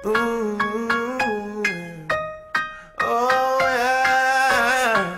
Ooh. Oh yeah.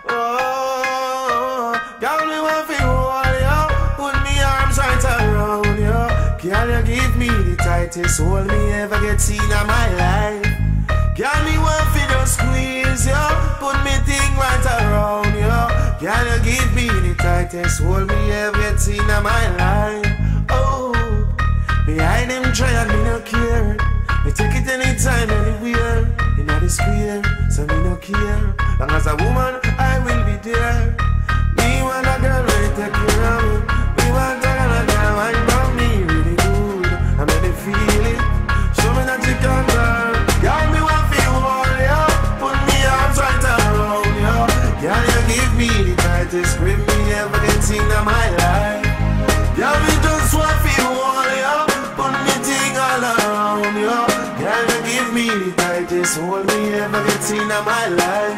Oh, girl, me want to hold you, put me arms right around you. Girl, you give me the tightest hold me ever get seen in my life. Girl, me want to just squeeze you, put me thing right around you. Girl, you give me the tightest hold me ever get seen in my life. Oh, behind them try and me no care. Me take it anytime, anywhere. In the square, so me no care. Long as a woman, I will be there. Me want a girl ready to take care of me. Me want a girl that wine about me really good. I make me feel it. Show me that you can learn. Girl, me want feel all you. Put me arms right around you. Girl, you give me the tightest grip me ever get seen in my life. Girl, me just want feel all you. Put me thing all around you. Girl, you give me the tightest hold me ever get seen in my life.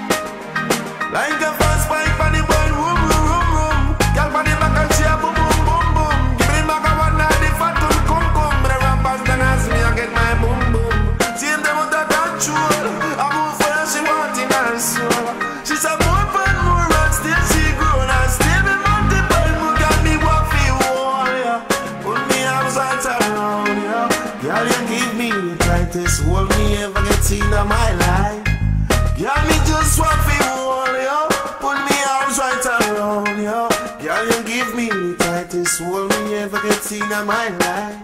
Like a fast pipe on the ball, room, room, room, room. Girl, on the back and she a boom, boom, boom, boom. Give me the back of one night, the fat one, come, come. But the rappers then ask me, I get my boom, boom. See them with that control. I move for her, she want in her soul. She said more fun, more and still she grown. And still me multiple, more got me what feel all, yeah. Put me arms right around, yeah. Girl, you give me the tightest hold me ever get seen in my life. Girl, me just want feel all, yeah. Put me arms right around, yeah. Girl, you give me the tightest hold me ever get seen in my life.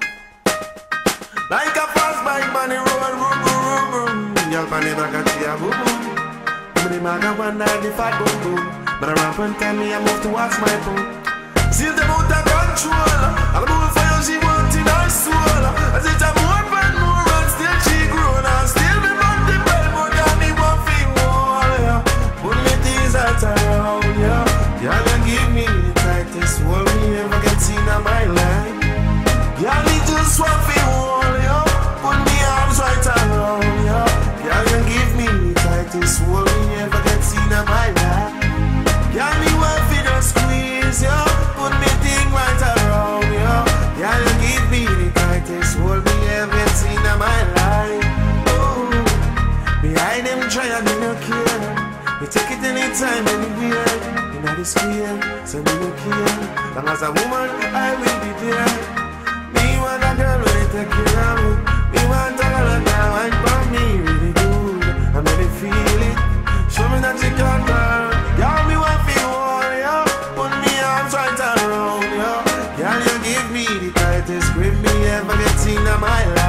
Like a fast bike on the road, boom, boom, boom, boom. Girl, on the back and she a boom, boom. Give me the mag and one night, the fat boom, boom. But I ramp and tell me I move to watch my boom. See them out of control. I'll move for you, she want in her soul. As it's a more fun, more and still she grown. And still me multiple, more got me one thing all, yeah. Put me things right around, yeah. Girl, you give me the tightest hold me ever get seen in my life. Girl, me just want feel all, yeah. Put me arms right around, yeah. Girl, you give me the tightest hold me ever get seen in my life. Girl, me want to just squeeze, yeah. Put me thing right around, yeah. Girl, you give me the tightest hold me ever get seen in my life. Oh, behind them try and me no care. Me take it anytime, anywhere. In the square, so me no care. Long as a woman, I will be there. Me want a girl ready to take care of me. Me want a girl that wine for me really good. I make me feel it. Show me that you can learn. Girl, me want feel all, yeah. Put me arms right around, yeah. Girl, you give me the tightest grip me ever get seen in my life.